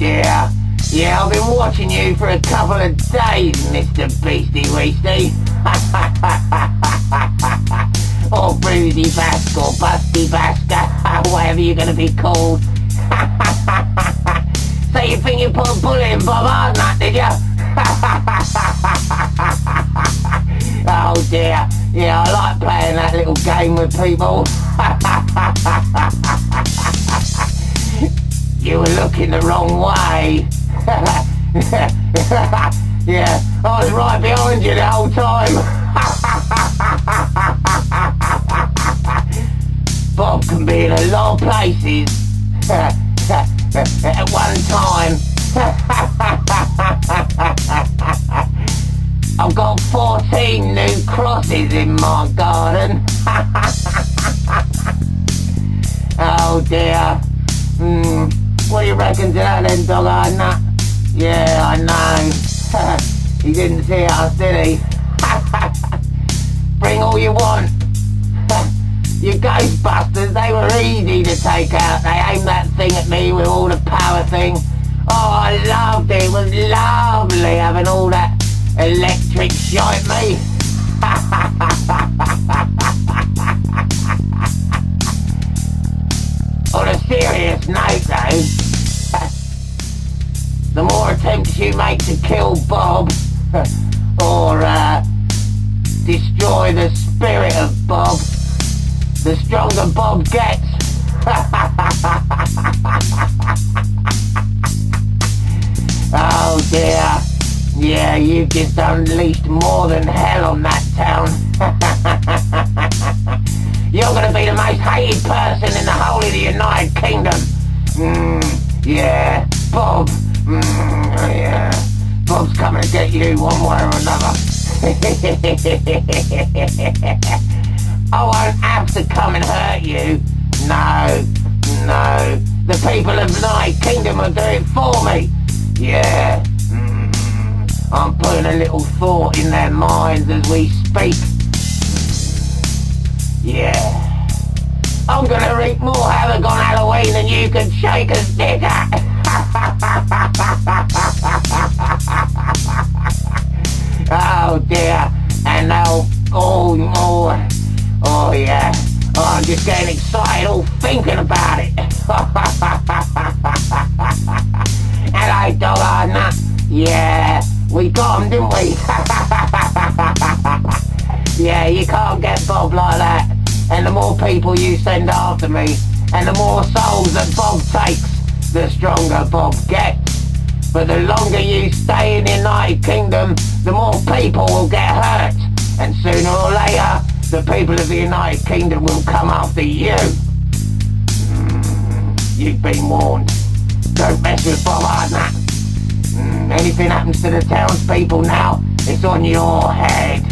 dear. Yeah, I've been watching you for a couple of days, Mr. Beastie Weastie. Or Busty Basque or Busty Basque, whatever you're going to be called. So you think you put a bullet in Bob Hardnut, did you? Oh dear, yeah, I like playing that little game with people. You were looking the wrong way. Yeah, I was right behind you the whole time. Bob can be in a lot of places at one time. I've got 14 new crosses in my garden. Oh dear. What do you reckon to that then, dog hardnut? Yeah, I know. He didn't see us, did he? Bring all you want. You Ghostbusters, they were easy to take out. They aimed that thing at me with all the power thing. Oh, I loved it. It was lovely having all that electric shite me. On a serious note though, the more attempts you make to kill Bob, or destroy the spirit of Bob, the stronger Bob gets. Oh dear. Yeah, you just unleashed more than hell on that town. You're gonna be the most hated person in the whole of the United Kingdom. Yeah, Bob. Yeah, Bob's coming to get you one way or another. I won't have to come and hurt you. No, no. The people of the United Kingdom will do it for me. Yeah. I'm putting a little thought in their minds as we speak. Yeah. I'm gonna wreak more havoc on Halloween than you can shake a stick at. Oh dear. And they'll... Oh yeah. Oh, I'm just getting excited all thinking about it. Hello, dog hardnut. Yeah. We got him, didn't we? Yeah, you can't get Bob like that. And the more people you send after me, and the more souls that Bob takes, the stronger Bob gets. But the longer you stay in the United Kingdom, the more people will get hurt. And sooner or later, the people of the United Kingdom will come after you. You've been warned. Don't mess with Bob Hardnut. Anything happens to the townspeople now, it's on your head.